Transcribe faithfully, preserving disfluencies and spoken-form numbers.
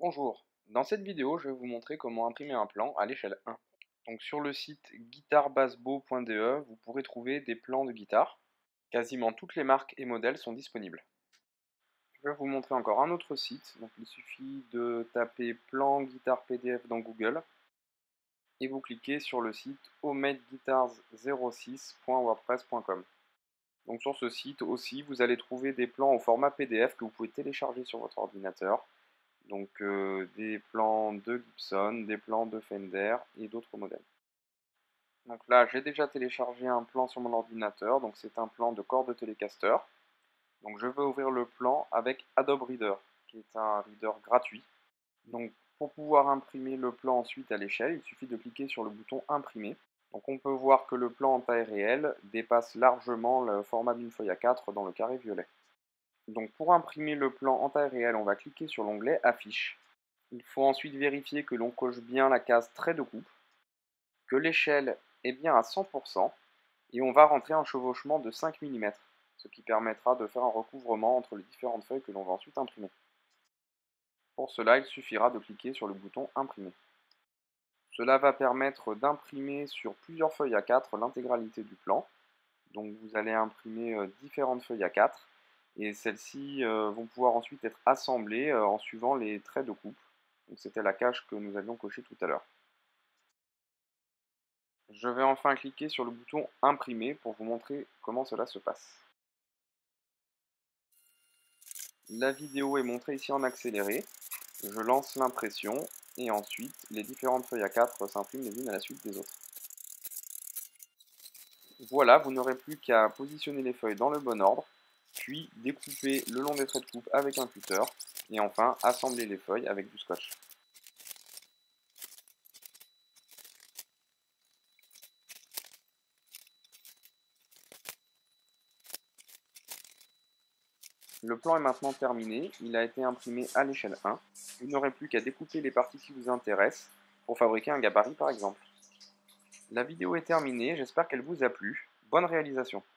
Bonjour, dans cette vidéo je vais vous montrer comment imprimer un plan à l'échelle un. Donc sur le site guitarbasbo point d e vous pourrez trouver des plans de guitare. Quasiment toutes les marques et modèles sont disponibles. Je vais vous montrer encore un autre site, donc il suffit de taper plan guitare P D F dans Google et vous cliquez sur le site homemade guitars zéro six point wordpress point com. Donc sur ce site aussi vous allez trouver des plans au format P D F que vous pouvez télécharger sur votre ordinateur. Donc euh, des plans de Gibson, des plans de Fender et d'autres modèles. Donc là j'ai déjà téléchargé un plan sur mon ordinateur, donc c'est un plan de corps de Telecaster. Donc je vais ouvrir le plan avec Adobe Reader, qui est un reader gratuit. Donc pour pouvoir imprimer le plan ensuite à l'échelle, il suffit de cliquer sur le bouton imprimer. Donc on peut voir que le plan en taille réelle dépasse largement le format d'une feuille A quatre dans le carré violet. Donc pour imprimer le plan en taille réelle, on va cliquer sur l'onglet Affiche. Il faut ensuite vérifier que l'on coche bien la case trait de coupe, que l'échelle est bien à cent pour cent, et on va rentrer un chevauchement de cinq millimètres, ce qui permettra de faire un recouvrement entre les différentes feuilles que l'on va ensuite imprimer. Pour cela, il suffira de cliquer sur le bouton Imprimer. Cela va permettre d'imprimer sur plusieurs feuilles A quatre l'intégralité du plan. Donc vous allez imprimer euh, différentes feuilles A quatre, et celles-ci euh, vont pouvoir ensuite être assemblées euh, en suivant les traits de coupe. Donc c'était la case que nous avions cochée tout à l'heure. Je vais enfin cliquer sur le bouton Imprimer pour vous montrer comment cela se passe. La vidéo est montrée ici en accéléré. Je lance l'impression et ensuite les différentes feuilles A quatre s'impriment les unes à la suite des autres. Voilà, vous n'aurez plus qu'à positionner les feuilles dans le bon ordre, puis découper le long des traits de coupe avec un cutter, et enfin assembler les feuilles avec du scotch. Le plan est maintenant terminé, il a été imprimé à l'échelle un. Vous n'aurez plus qu'à découper les parties qui vous intéressent pour fabriquer un gabarit par exemple. La vidéo est terminée, j'espère qu'elle vous a plu. Bonne réalisation!